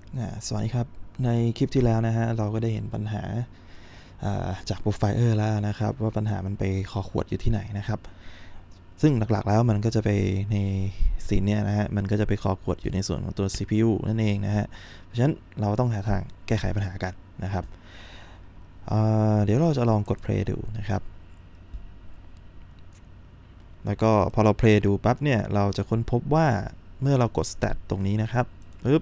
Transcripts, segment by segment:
สวัสดีครับในคลิปที่แล้วนะฮะเราก็ได้เห็นปัญหาจากโปรไฟเออร์แล้วนะครับว่าปัญหามันไปคอขวดอยู่ที่ไหนนะครับซึ่งหลักๆแล้วมันก็จะไปในซีนเนี้ยนะฮะมันก็จะไปคอขวดอยู่ในส่วนของตัว CPU นั่นเองนะฮะเพราะฉะนั้นเราต้องหาทางแก้ไขปัญหากันนะครับเดี๋ยวเราจะลองกด play ดูนะครับแล้วก็พอเรา play ดูปั๊บเนี่ยเราจะค้นพบว่าเมื่อเรากด stat ตรงนี้นะครับปึ๊บ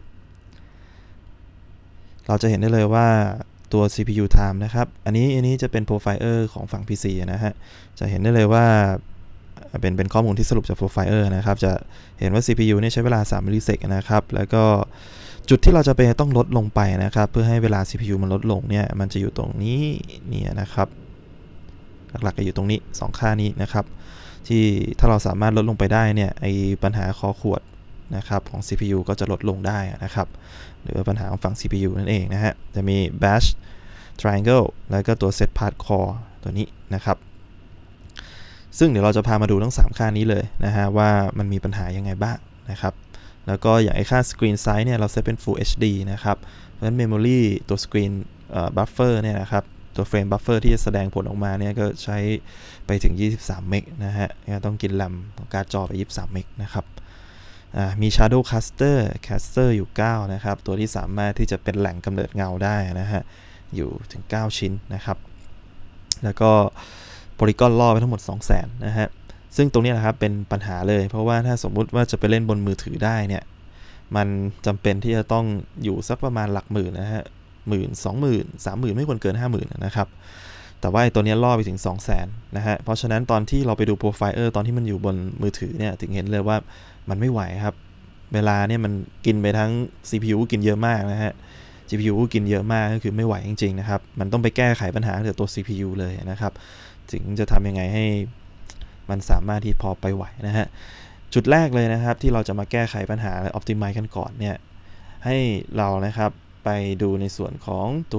เราจะเห็นได้เลยว่าตัว CPU time นะครับอันนี้จะเป็น profiler ของฝั่ง PC นะฮะจะเห็นได้เลยว่าเป็นข้อมูลที่สรุปจาก profiler นะครับจะเห็นว่า CPU เนี่ยใช้เวลา3มิลลิเซกนะครับแล้วก็จุดที่เราจะเป็นต้องลดลงไปนะครับเพื่อให้เวลา CPU มันลดลงเนี่ยมันจะอยู่ตรงนี้เนี่ยนะครับหลักๆก็อยู่ตรงนี้2ค่านี้นะครับที่ถ้าเราสามารถลดลงไปได้เนี่ยไอปัญหาคอขวดนะครับของ CPU ก็จะลดลงได้นะครับหรือว่าปัญหาของฝั่ง CPU นั่นเองนะฮะจะมี bash triangle แล้วก็ตัว set path core ตัวนี้นะครับซึ่งเดี๋ยวเราจะพามาดูทั้ง3ค่านี้เลยนะฮะว่ามันมีปัญหายังไงบ้างนะครับแล้วก็อย่างไอค่า screen size เนี่ยเราเซตเป็น Full HD นะครับเพราะฉะนั้น memory ตัว screen buffer เนี่ยนะครับตัว frame buffer ที่จะแสดงผลออกมาเนี่ยก็ใช้ไปถึง23เมกนะฮะต้องกินแรมของการ์ดจอไป23เมกนะครับมี Shadow Caster อยู่9นะครับตัวที่สามารถที่จะเป็นแหล่งกำเนิดเงาได้นะฮะอยู่ถึง9ชิ้นนะครับแล้วก็โพลีกอนล่อไปทั้งหมด 200,000 นะฮะซึ่งตรงนี้นะครับเป็นปัญหาเลยเพราะว่าถ้าสมมุติว่าจะไปเล่นบนมือถือได้เนี่ยมันจำเป็นที่จะต้องอยู่สักประมาณหลักหมื่นนะฮะ10,000 20,000 30,000ไม่ควรเกิน 50,000 นะครับแต่ว่าตัวนี้ล่อไปถึง 200,000 นะฮะเพราะฉะนั้นตอนที่เราไปดูโปรไฟล์ตอนที่มันอยู่บนมือถือเนี่ยถึงเห็นเลยว่ามันไม่ไหวครับเวลาเนี่ยมันกินไปทั้ง CPU กินเยอะมากนะฮะ GPU กินเยอะมากก็คือไม่ไหวจริงๆนะครับมันต้องไปแก้ไขปัญหาตั้งแต่ตัว CPU เลยนะครับถึงจะทำยังไงให้มันสามารถที่พอไปไหวนะฮะจุดแรกเลยนะครับที่เราจะมาแก้ไขปัญหาและ optimize กันก่อนเนี่ยให้เรานะครับไปดูในส่วนของตัว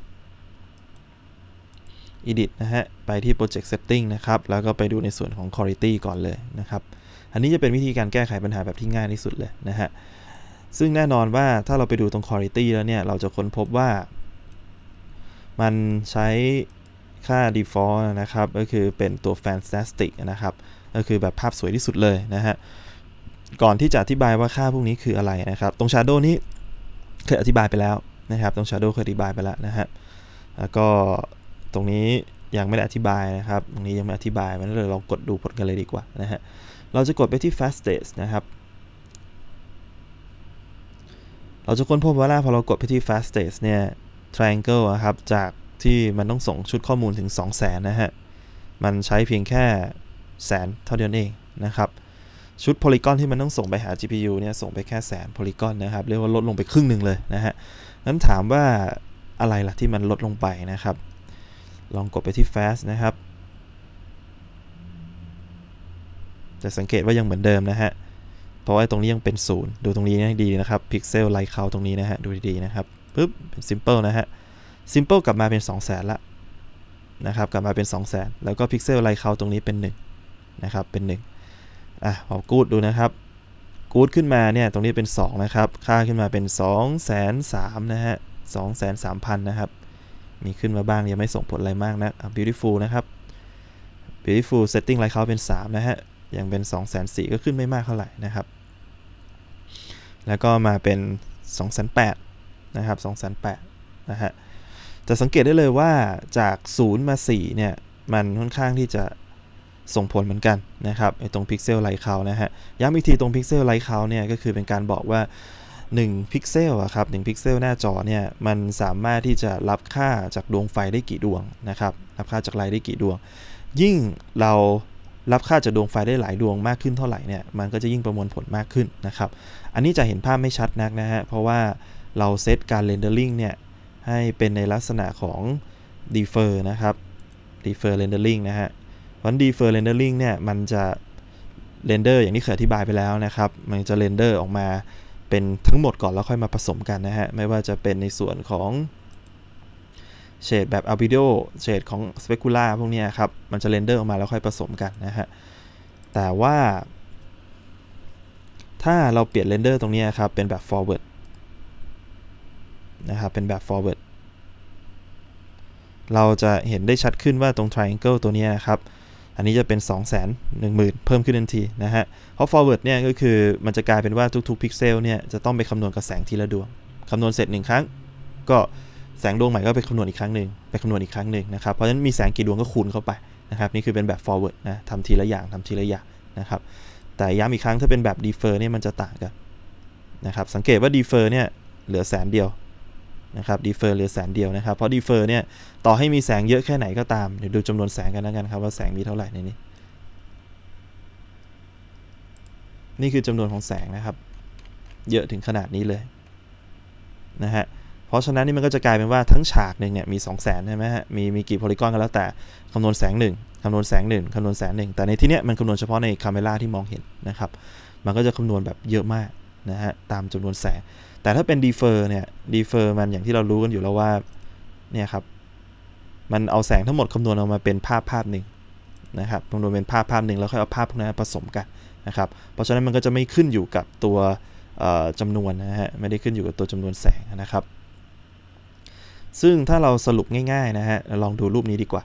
edit นะฮะไปที่ project setting นะครับแล้วก็ไปดูในส่วนของ quality ก่อนเลยนะครับอันนี้จะเป็นวิธีการแก้ไขปัญหาแบบที่ง่ายที่สุดเลยนะฮะซึ่งแน่นอนว่าถ้าเราไปดูตรง quality แล้วเนี่ยเราจะค้นพบว่ามันใช้ค่า default นะครับก็คือเป็นตัว fantastic นะครับก็คือแบบภาพสวยที่สุดเลยนะฮะก่อนที่จะอธิบายว่าค่าพวกนี้คืออะไรนะครับตรง shadow นี้เคยอธิบายไปแล้วนะครับตรง shadow เคยอธิบายไปแล้วนะฮะแล้วก็ตรงนี้ยังไม่ได้อธิบายนะครับตรงนี้ยังไม่อธิบายมันเลยเรากดดูผลกันเลยดีกว่านะฮะเราจะกดไปที่ fastest นะครับเราจะค้นพบว่าพอเรากดไปที่ fastest เนี่ย triangle ครับจากที่มันต้องส่งชุดข้อมูลถึง 200,000 นะฮะมันใช้เพียงแค่100,000เท่านั้นเองนะครับชุดโพลีกอนที่มันต้องส่งไปหา GPU เนี่ยส่งไปแค่100,000โพลีกอนนะครับเรียกว่าลดลงไปครึ่งหนึ่งเลยนะฮะงั้นถามว่าอะไรล่ะที่มันลดลงไปนะครับลองกดไปที่ fast นะครับจะสังเกตว่ายังเหมือนเดิมนะฮะเพราะว่าตรงนี้ยังเป็น0ดูตรงนี้ให้ดีนะครับ pixel light count ตรงนี้นะฮะดูดีๆนะครับปึ๊บเป็น simple นะฮะ simple กลับมาเป็น 200,000 ละนะครับกลับมาเป็น 200,000 แล้วก็ pixel light count ตรงนี้เป็น1นะครับเป็น1พอกูดดูนะครับกูดขึ้นมาเนี่ยตรงนี้เป็น2นะครับค่าขึ้นมาเป็น 203,000 นะฮะ 230,000 นะครับมีขึ้นมาบ้างยังไม่ส่งผลอะไรมากนะ beautiful นะครับ beautiful setting light count เป็น3นะฮะยังเป็น 204,000 ก็ขึ้นไม่มากเท่าไหร่นะครับแล้วก็มาเป็น 208,000 นะครับ 208,000 นะฮะจะสังเกตได้เลยว่าจาก0มา4เนี่ยมันค่อนข้างที่จะส่งผลเหมือนกันนะครับไอ้ตรง Pixel Light Count นะฮะย้ำอีกทีตรง Pixel Light Count เนี่ยก็คือเป็นการบอกว่า1พิกเซลครับ1พิกเซลหน้าจอเนี่ยมันสามารถที่จะรับค่าจากดวงไฟได้กี่ดวงนะครับรับค่าจากไลท์ได้กี่ดวงยิ่งเรารับค่าจากดวงไฟได้หลายดวงมากขึ้นเท่าไหร่เนี่ยมันก็จะยิ่งประมวลผลมากขึ้นนะครับอันนี้จะเห็นภาพไม่ชัดนักนะฮะเพราะว่าเราเซตการเรนเดอร์ลิงเนี่ยให้เป็นในลักษณะของ defer นะครับ defer rendering นะฮะเพราะ defer rendering เนี่ยมันจะเรนเดอร์อย่างที่เคยอธิบายไปแล้วนะครับมันจะเรนเดอร์ออกมาเป็นทั้งหมดก่อนแล้วค่อยมาผสมกันนะฮะไม่ว่าจะเป็นในส่วนของเฉดแบบ albedo เฉดของ specular พวกนี้ครับมันจะเรนเดอร์ออกมาแล้วค่อยผสมกันนะฮะแต่ว่าถ้าเราเปลี่ยนเรนเดอร์ตรงนี้ครับเป็นแบบ forward นะครับเป็นแบบ forward เราจะเห็นได้ชัดขึ้นว่าตรง triangle ตัวนี้นะครับอันนี้จะเป็น 210,000 เพิ่มขึ้นทันทีนะฮะเพราะ forward เนี่ยก็คือมันจะกลายเป็นว่าทุกๆพิกเซลเนี่ยจะต้องไปคำนวณกับแสงทีละดวงคำนวณเสร็จ1ครั้งก็แสงดวงใหม่ก็ไปคำนวณอีกครั้งหนึ่งนะครับเพราะฉะนั้นมีแสงกี่ดวงก็คูณเข้าไปนะครับนี่คือเป็นแบบ forward นะทำทีละอย่างนะครับแต่ย้ำอีกครั้งถ้าเป็นแบบ defer เนี่ยมันจะต่างกันนะครับสังเกตว่า defer เนี่ยเหลือ100,000 เดียวนะครับ defer เหลือ100,000 เดียวนะครับเพราะ defer เนี่ยต่อให้มีแสงเยอะแค่ไหนก็ตามเดี๋ยวดูจำนวนแสงกันแล้วกันครับว่าแสงมีเท่าไหร่ในนี้นี่คือจำนวนของแสงนะครับเยอะถึงขนาดนี้เลยนะฮะเพราะฉะนั้นนี่มันก็จะกลายเป็นว่าทั้งฉากหนึ่งเนี่ยมี 200,000 ใช่ไหมฮะมีกี่โพลีกอนก็แล้วแต่คำนวณแสง1คำนวณแสง1คำนวณแสง1แต่ในที่เนี้ยมันคำนวณเฉพาะในคาเมราที่มองเห็นนะครับมันก็จะคำนวณแบบเยอะมากนะฮะตามจำนวนแสงแต่ถ้าเป็น defer เนี่ย defer มันอย่างที่เรารู้กันอยู่แล้วว่าเนี่ยครับมันเอาแสงทั้งหมดคำนวณออกมาเป็นภาพหนึ่งนะครับคำนวณเป็นภาพหนึ่งแล้วค่อยเอาภาพพวกนั้นผสมกันนะครับเพราะฉะนั้นมันก็จะไม่ขึ้นอยู่กับตัวจำนวนนะฮะไม่ได้ขึ้นอยู่กับตัวจำนวนแสงนะครับซึ่งถ้าเราสรุปง่ายๆนะฮะลองดูรูปนี้ดีกว่า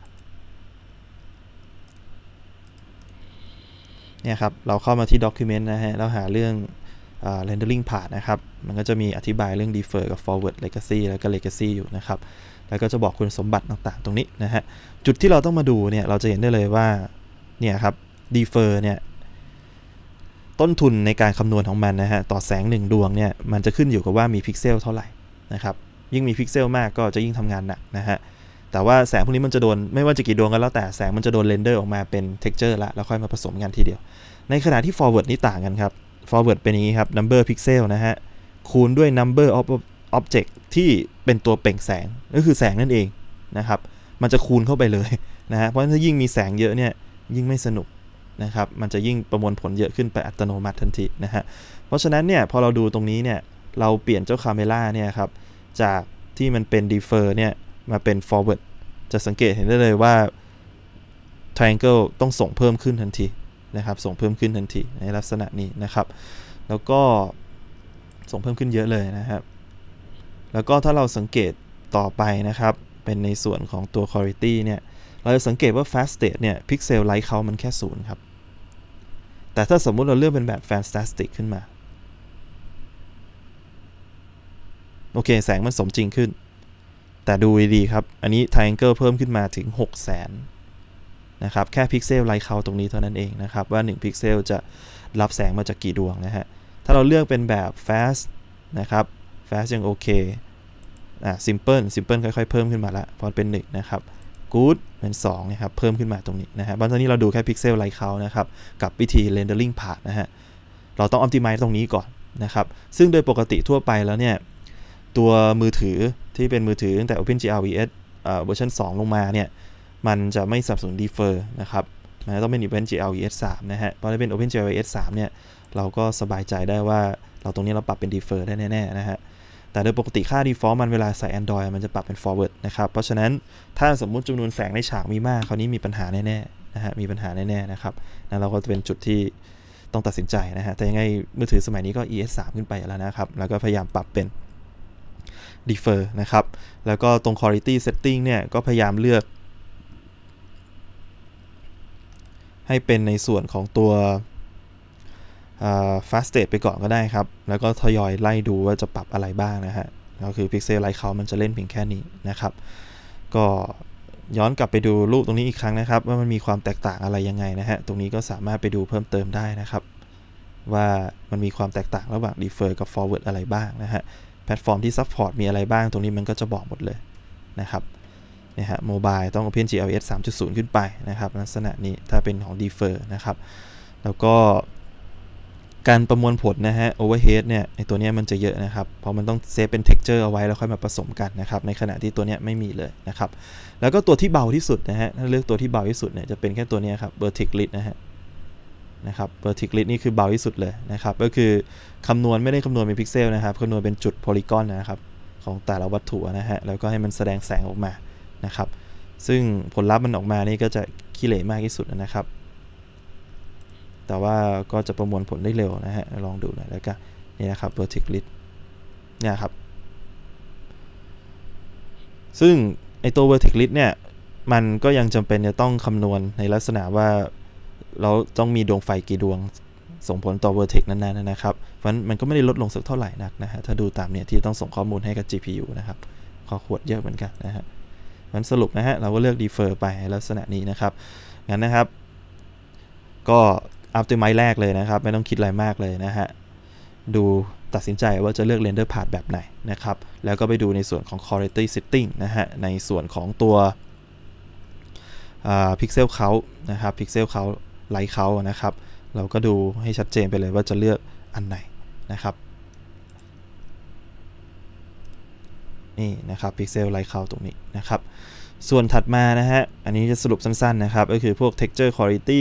เนี่ยครับเราเข้ามาที่ document นะฮะแล้วหาเรื่องrendering path นะครับมันก็จะมีอธิบายเรื่อง defer กับ forward legacy แล้วก็ legacy อยู่นะครับแล้วก็จะบอกคุณสมบัติต่างๆตรงนี้นะฮะจุดที่เราต้องมาดูเนี่ยเราจะเห็นได้เลยว่าเนี่ยครับ defer เนี่ยต้นทุนในการคำนวณของมันนะฮะต่อแสง1ดวงเนี่ยมันจะขึ้นอยู่กับว่ามีพิกเซลเท่าไหร่นะครับยิ่งมีพิกเซลมากก็จะยิ่งทำงานหนักนะฮะแต่ว่าแสงพวกนี้มันจะโดนไม่ว่าจะกี่ดวงก็แล้วแต่แสงมันจะโดนเรนเดอร์ออกมาเป็น texture ละแล้วค่อยมาผสมกันทีเดียวในขณะที่ forward นี่ต่างกันครับ forward เป็นอย่างนี้ครับ number pixel นะฮะคูณด้วย number of object ที่เป็นตัวเปล่งแสงก็คือแสงนั่นเองนะครับมันจะคูณเข้าไปเลยนะฮะเพราะฉะนั้นถ้ายิ่งมีแสงเยอะเนี่ยยิ่งไม่สนุกนะครับมันจะยิ่งประมวลผลเยอะขึ้นไปอัตโนมัติทันทีนะฮะเพราะฉะนั้นเนี่ยพอเราดูตรงนี้เนี่ยเราเปลี่ยนเจ้าคาเมล่าเนี่ยครับจากที่มันเป็น defer เนี่ยมาเป็น forward จะสังเกตเห็นได้เลยว่า triangle ต้องส่งเพิ่มขึ้นทันทีนะครับส่งเพิ่มขึ้นทันทีในลักษณะนี้นะครับแล้วก็ส่งเพิ่มขึ้นเยอะเลยนะครับแล้วก็ถ้าเราสังเกตต่อไปนะครับเป็นในส่วนของตัว quality เนี่ยเราจะสังเกตว่า fast state เนี่ย pixel light count มันแค่0ครับแต่ถ้าสมมุติเราเลือกเป็นแบบ fantastic ขึ้นมาโอเคแสงมันสมจริงขึ้นแต่ดูดีครับอันนี้ triangle เพิ่มขึ้นมาถึง 600,000 นะครับแค่พิกเซลไลท์เคาตรงนี้เท่านั้นเองนะครับว่า1พิกเซลจะรับแสงมาจากกี่ดวงนะฮะถ้าเราเลือกเป็นแบบ fast นะครับ fast ยังโอเคsimple ค่อยๆเพิ่มขึ้นมาละพอเป็น1นะครับ good เป็น2นะครับเพิ่มขึ้นมาตรงนี้นะฮะตอนนี้เราดูแค่พิกเซลไลท์เคานะครับกับวิธี rendering path นะฮะเราต้อง optimize ตรงนี้ก่อนนะครับซึ่งโดยปกติทั่วไปแล้วเนี่ยตัวมือถือที่เป็นมือถือตั้งแต่ OpenGL VS เวอร์ชัน2ลงมาเนี่ยมันจะไม่สนับสนุน defer นะครับมันต้องเป็น OpenGL VS 3นะฮะเพราะถ้าเป็น OpenGL VS 3เนี่ยเราก็สบายใจได้ว่าเราตรงนี้เราปรับเป็น defer ได้แน่ๆนะฮะแต่โดยปกติค่า default มันเวลาใส่ Android มันจะปรับเป็น forward นะครับเพราะฉะนั้นถ้าสมมุติจำนวนแสงในฉากมีมากคราวนี้มีปัญหาแน่ๆนะฮะมีปัญหาแน่ๆนะครับนั่นเราก็จะเป็นจุดที่ต้องตัดสินใจนะฮะแต่ยังไงมือถือสมัยนี้ก็ ES3 ขึ้นไปแล้วนะครับแล้วก็พยายามปรับเป็น defer นะครับแล้วก็ตรง quality setting เนี่ยก็พยายามเลือกให้เป็นในส่วนของตัวfast state ไปก่อนก็ได้ครับแล้วก็ทยอยไล่ดูว่าจะปรับอะไรบ้างนะฮะก็คือ pixel light count มันจะเล่นเพียงแค่นี้นะครับก็ย้อนกลับไปดูรูปตรงนี้อีกครั้งนะครับว่ามันมีความแตกต่างอะไรยังไงนะฮะตรงนี้ก็สามารถไปดูเพิ่มเติมได้นะครับว่ามันมีความแตกต่างระหว่าง defer กับ forward อะไรบ้างนะฮะแพลตฟอร์มที่ support มีอะไรบ้างตรงนี้มันก็จะบอกหมดเลยนะครับนะฮะโมบายต้อง OpenGL VS 3.0 ขึ้นไปนะครับลักษณะนี้ถ้าเป็นของ defer นะครับแล้วก็การประมวลผลนะฮะ overhead เนี่ยในตัวนี้มันจะเยอะนะครับเพราะมันต้องเซฟเป็น texture เอาไว้แล้วค่อยมาผสมกันนะครับในขณะที่ตัวนี้ไม่มีเลยนะครับแล้วก็ตัวที่เบาที่สุดนะฮะถ้าเลือกตัวที่เบาที่สุดเนี่ยจะเป็นแค่ตัวนี้ครับ vertex grid นะครับ vertex grid นี่คือเบาที่สุดเลยนะครับก็คือคำนวณไม่ได้คำนวณเป็นพิกเซลนะครับคำนวณเป็นจุดโพลีกอนนะครับของแต่ละวัตถุนะฮะแล้วก็ให้มันแสดงแสงออกมานะครับซึ่งผลลัพธ์มันออกมานี่ก็จะขี้เหร่มากที่สุดนะครับแต่ว่าก็จะประมวลผลได้เร็วนะฮะลองดูหน่อยแล้วกันนี่นะครับ vertex grid เนี่ยครับซึ่งไอตัว vertex list เนี่ยมันก็ยังจำเป็นจะต้องคำนวณในลักษณะว่าเราต้องมีดวงไฟกี่ดวงส่งผลต่อ vertex นั้นๆนะครับเพราะฉะนั้นมันก็ไม่ได้ลดลงสักเท่าไหร่นักนะฮะถ้าดูตามเนี่ยที่ต้องส่งข้อมูลให้กับ GPU นะครับข้อขวดเยอะเหมือนกันนะฮะงั้นสรุปนะฮะเราก็เลือก defer ไปลักษณะนี้นะครับงั้นนะครับก็ optimize แรกเลยนะครับไม่ต้องคิดอะไรมากเลยนะฮะดูตัดสินใจว่าจะเลือก render path แบบไหนนะครับแล้วก็ไปดูในส่วนของ quality setting นะฮะในส่วนของตัวpixel count นะครับ pixel count light count นะครับเราก็ดูให้ชัดเจนไปเลยว่าจะเลือกอันไหนนะครับนี่นะครับ pixel light count ตรงนี้นะครับส่วนถัดมานะฮะอันนี้จะสรุปสั้นๆนะครับก็คือพวก texture quality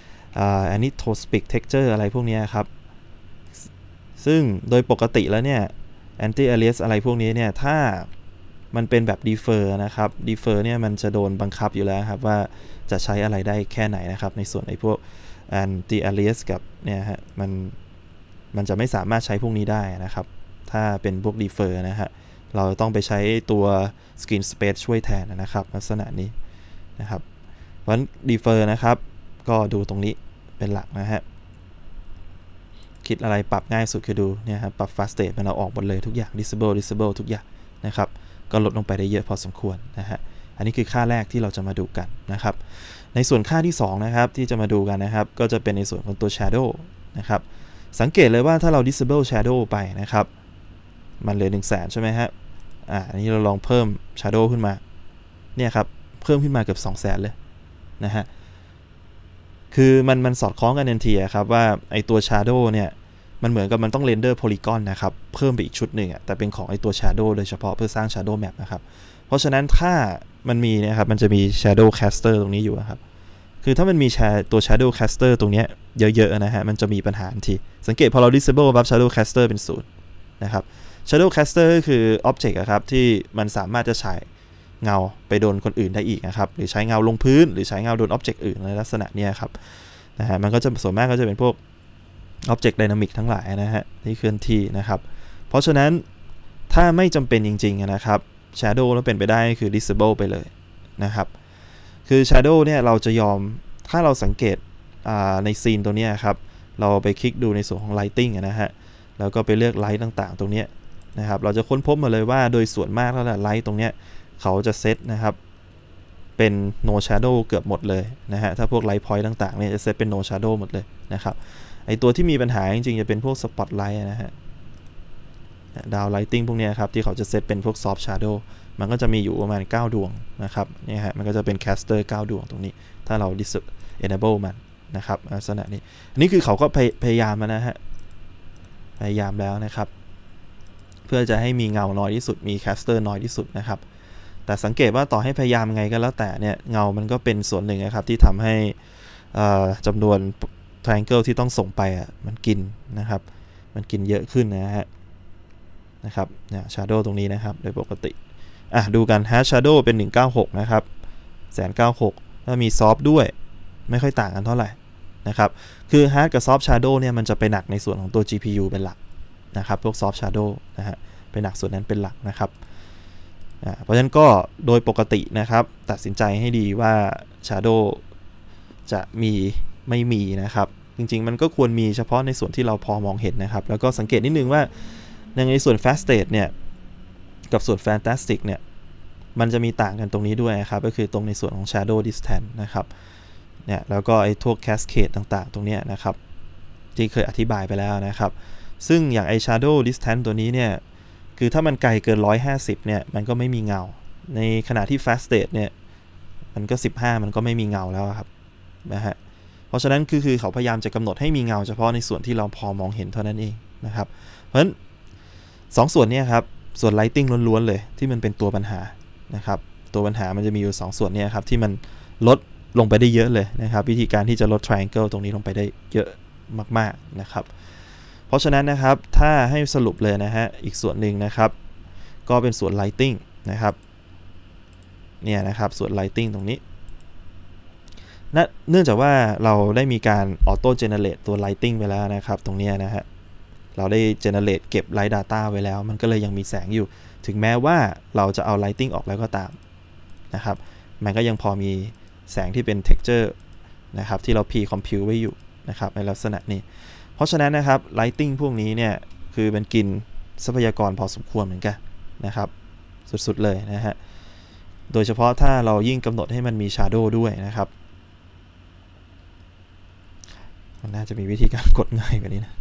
anisotropic texture อะไรพวกนี้ครับซึ่งโดยปกติแล้วเนี่ย anti alias อะไรพวกนี้เนี่ยถ้ามันเป็นแบบ defer นะครับ defer เนี่ยมันจะโดนบังคับอยู่แล้วครับว่าจะใช้อะไรได้แค่ไหนนะครับในส่วนไอ้พวก anti alias กับเนี่ยฮะมันจะไม่สามารถใช้พวกนี้ได้นะครับถ้าเป็นพวก defer นะฮะเราต้องไปใช้ตัว screen space ช่วยแทนนะครับลักษณะนี้นะครับเพราะฉะนั้น defer นะครับก็ดูตรงนี้เป็นหลักนะฮะคิดอะไรปรับง่ายสุดคือดูเนี่ยครับปรับ fast state มันเอาออกหมดเลยทุกอย่าง disable ทุกอย่างนะครับก็ลดลงไปได้เยอะพอสมควรนะฮะอันนี้คือค่าแรกที่เราจะมาดูกันนะครับในส่วนค่าที่2นะครับที่จะมาดูกันนะครับก็จะเป็นในส่วนของตัว shadow นะครับสังเกตเลยว่าถ้าเรา disable shadow ไปนะครับมันเหลือ 100,000 ใช่ไหมฮะอันนี้เราลองเพิ่ม shadow ขึ้นมาเนี่ยครับเพิ่มขึ้นมาเกือบ 200,000 เลยนะฮะคือมันสอดคล้องกันทันทีครับว่าไอตัว shadow เนี่ยมันเหมือนกับมันต้องเรนเดอร์โพลีกอนนะครับเพิ่มไปอีกชุดหนึ่งแต่เป็นของไอตัว shadow โดยเฉพาะเพื่อสร้าง shadow map นะครับเพราะฉะนั้นถ้ามันมีนะครับมันจะมี shadow caster ตรงนี้อยู่ครับคือถ้ามันมีตัว shadow caster ตรงนี้เยอะๆนะฮะมันจะมีปัญหาทันทีสังเกตพอเรา disable ปั๊บ shadow caster เป็น0นะครับ shadow caster ก็คือ object ครับที่มันสามารถจะฉายเงาไปโดนคนอื่นได้อีกนะครับหรือใช้เงาลงพื้นหรือใช้เงาโดน object อื่นในลักษณะนี้ครับนะฮะมันก็จะส่วนมากก็จะเป็นพวก object dynamic ทั้งหลายนะฮะที่เคลื่อนที่นะครับเพราะฉะนั้นถ้าไม่จำเป็นจริงๆนะครับ shadow แล้วเป็นไปได้คือ disable ไปเลยนะครับคือ shadow เนี่ยเราจะยอมถ้าเราสังเกตในซีนตัวนี้ครับเราไปคลิกดูในส่วนของ lighting นะฮะแล้วก็ไปเลือก light ต่างๆตรงนี้นะครับเราจะค้นพบมาเลยว่าโดยส่วนมากแล้ว light ตรงนี้เขาจะเซตนะครับเป็น no shadow เกือบหมดเลยนะฮะถ้าพวก light point ต่างๆเนี่ยจะเซตเป็น no shadow หมดเลยนะครับไอตัวที่มีปัญหาจริงๆจะเป็นพวก spotlight นะฮะdown lighting พวกนี้ครับที่เขาจะเซตเป็นพวก soft shadow มันก็จะมีอยู่ประมาณ9ดวงนะครับเนี่ยฮะมันก็จะเป็น caster 9ดวงตรงนี้ถ้าเรา enable มันนะครับลักษณะนี้อันนี้คือเขาก็พยายามนะฮะพยายามแล้วนะครับเพื่อจะให้มีเงาน้อยที่สุดมี caster น้อยที่สุดนะครับแต่สังเกตว่าต่อให้พยายามไงก็แล้วแต่เนี่ยเงามันก็เป็นส่วนหนึ่งนะครับที่ทำให้จำนวน triangle ที่ต้องส่งไปมันกินนะครับมันกินเยอะขึ้นนะครับเนี่ย shadow ตรงนี้นะครับโดยปกติดูกัน hard shadow เป็น196นะครับ196ถ้ามี soft ด้วยไม่ค่อยต่างกันเท่าไหร่นะครับคือ hard กับ soft shadow เนี่ยมันจะไปหนักในส่วนของตัว GPU เป็นหลักนะครับพวก soft shadow นะฮะไปหนักส่วนนั้นเป็นหลักนะครับเพราะฉะนั้นก็โดยปกตินะครับตัดสินใจให้ดีว่า shadow จะมีไม่มีนะครับจริงๆมันก็ควรมีเฉพาะในส่วนที่เราพอมองเห็นนะครับแล้วก็สังเกตนิดนึงว่าในส่วน fast state เนี่ยกับส่วน fantastic เนี่ยมันจะมีต่างกันตรงนี้ด้วยครับก็คือตรงในส่วนของ shadow distance นะครับเนี่ยแล้วก็ไอ้พวก cascade ต่างๆตรงนี้นะครับที่เคยอธิบายไปแล้วนะครับซึ่งอย่างไอ้ shadow distance ตัวนี้เนี่ยคือถ้ามันไกลเกิน150เนี่ยมันก็ไม่มีเงาในขณะที่ fast state เนี่ยมันก็15มันก็ไม่มีเงาแล้วครับนะฮะเพราะฉะนั้นคือเขาพยายามจะกำหนดให้มีเงาเฉพาะในส่วนที่เราพอมองเห็นเท่านั้นเองนะครับเพราะฉะนั้น2ส่วนนี้ครับส่วน lighting ล้วนๆเลยที่มันเป็นตัวปัญหานะครับตัวปัญหามันจะมีอยู่2ส่วนนี้ครับที่มันลดลงไปได้เยอะเลยนะครับวิธีการที่จะลด triangle ตรงนี้ลงไปได้เยอะมากๆนะครับเพราะฉะนั้นนะครับถ้าให้สรุปเลยนะฮะอีกส่วนหนึ่งนะครับก็เป็นส่วน lighting นะครับเนี่ยนะครับส่วน lighting ตรงนี้เนื่องจากว่าเราได้มีการ auto generate ตัว lighting ไปแล้วนะครับตรงนี้นะฮะเราได้ generate เก็บ light data ไว้แล้วมันก็เลยยังมีแสงอยู่ถึงแม้ว่าเราจะเอา lighting ออกแล้วก็ตามนะครับมันก็ยังพอมีแสงที่เป็น texture นะครับที่เรา pre-compute ไว้อยู่นะครับในลักษณะนี้เพราะฉะนั้นนะครับ lighting พวกนี้เนี่ยคือมันกินทรัพยากรพอสมควรเหมือนกันนะครับสุดๆเลยนะฮะโดยเฉพาะถ้าเรายิ่งกำหนดให้มันมี shadow ด้วยนะครับมันน่าจะมีวิธีการกดง่ายกว่านี้นะ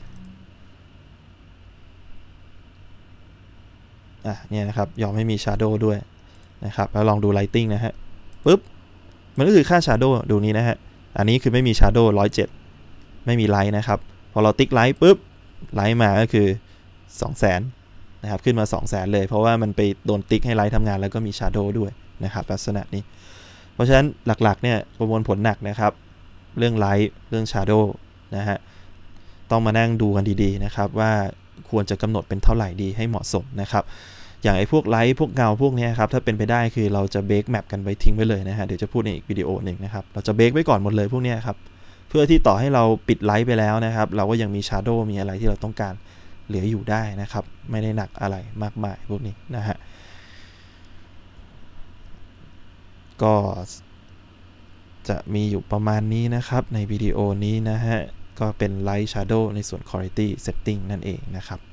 เนี่ยนะครับยอมให้มี shadow ด้วยนะครับแล้วลองดู lighting นะฮะปุ๊บมันก็คือค่า shadow ดูนี้นะฮะอันนี้คือไม่มี shadow 107ไม่มี light นะครับพอเราติ๊ก light ปุ๊บ light มาก็คือ 200,000 นะครับขึ้นมา 200,000 เลยเพราะว่ามันไปโดนติ๊กให้ light ทำงานแล้วก็มี shadow ด้วยนะครับลักษณะนี้เพราะฉะนั้นหลักๆเนี่ยประมวลผลหนักนะครับเรื่อง light เรื่อง shadow นะฮะต้องมานั่งดูกันดีๆนะครับว่าควรจะกำหนดเป็นเท่าไหร่ดีให้เหมาะสมนะครับอย่างไอ้พวกไลท์พวกเงาพวกนี้ครับถ้าเป็นไปได้คือเราจะเบรกแมปกันไว้ทิ้งไว้เลยนะฮะเดี๋ยวจะพูดในอีกวิดีโอหนึ่งนะครับเราจะเบรกไว้ก่อนหมดเลยพวกนี้ครับเพื่อที่ต่อให้เราปิดไลท์ไปแล้วนะครับเราก็ยังมีชาร์โดว์มีอะไรที่เราต้องการเหลืออยู่ได้นะครับไม่ได้หนักอะไรมากมายพวกนี้นะฮะก็จะมีอยู่ประมาณนี้นะครับในวิดีโอนี้นะฮะก็เป็น Light Shadow ในส่วน Quality Setting นั่นเองนะครับ